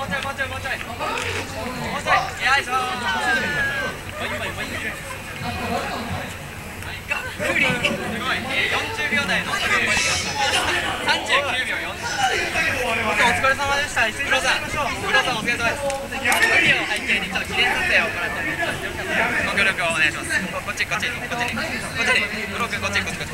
40秒台の39秒4。お疲れ様でした。一緒に走りましょう。黒さんお疲れ様です。クリを背景にちょっと記念撮影を行ってご協力をお願いします。こっち。ブロックこっち。